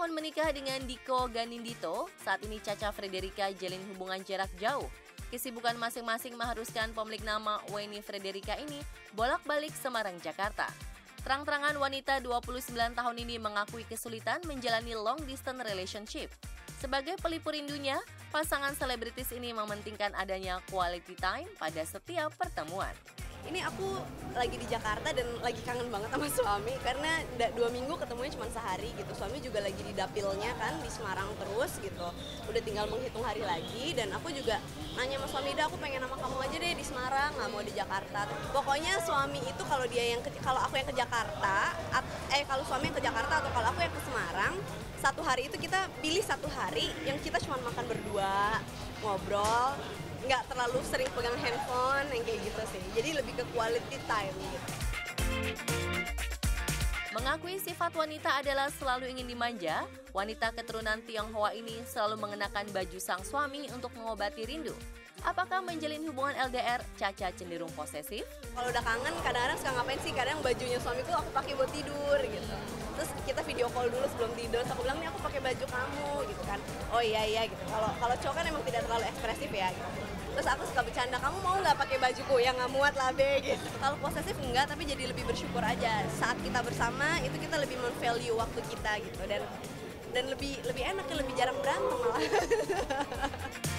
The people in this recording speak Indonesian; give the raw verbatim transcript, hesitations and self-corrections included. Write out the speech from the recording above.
tahun menikah dengan Diko Ganindito, saat ini Cha-Cha Frederica jalin hubungan jarak jauh. Kesibukan masing-masing mengharuskan pemilik nama Wenny Frederica ini bolak-balik Semarang, Jakarta. Terang-terangan wanita dua puluh sembilan tahun ini mengakui kesulitan menjalani long distance relationship. Sebagai pelipur rindunya, pasangan selebritis ini mementingkan adanya quality time pada setiap pertemuan. Ini aku lagi di Jakarta dan lagi kangen banget sama suami karena dua minggu ketemunya cuma sehari gitu. Suami juga lagi di dapilnya kan di Semarang terus gitu. Udah tinggal menghitung hari lagi dan aku juga nanya sama suami, "Dah, aku pengen sama kamu aja deh di Semarang, nggak mau di Jakarta." Pokoknya suami itu kalau dia yang ke, kalau aku yang ke Jakarta, at, eh kalau suami yang ke Jakarta atau kalau aku yang ke Semarang, satu hari itu kita pilih satu hari yang kita cuma makan berdua, ngobrol, nggak terlalu sering pegang handphone yang kayak gitu sih. Jadi lebih ke quality time gitu. Mengakui sifat wanita adalah selalu ingin dimanja, wanita keturunan Tionghoa ini selalu mengenakan baju sang suami untuk mengobati rindu. Apakah menjalin hubungan L D R, Cha-Cha cenderung posesif? Kalau udah kangen, kadang-kadang suka ngapain sih? Kadang bajunya suamiku aku pakai buat tidur gitu. Terus kita video call dulu sebelum tidur. Terus aku bilang, "Nih aku pakai baju kamu," gitu kan. "Oh iya iya," gitu. Kalau kalau cowok kan emang tidak terlalu ekspresif ya gitu. Terus aku suka bercanda, "Kamu mau nggak pakai bajuku?" "Ya nggak muat lah be," gitu. Kalau posesif enggak, tapi jadi lebih bersyukur aja. Saat kita bersama itu kita lebih men-value waktu kita gitu dan dan lebih lebih enak, lebih jarang berantem malah.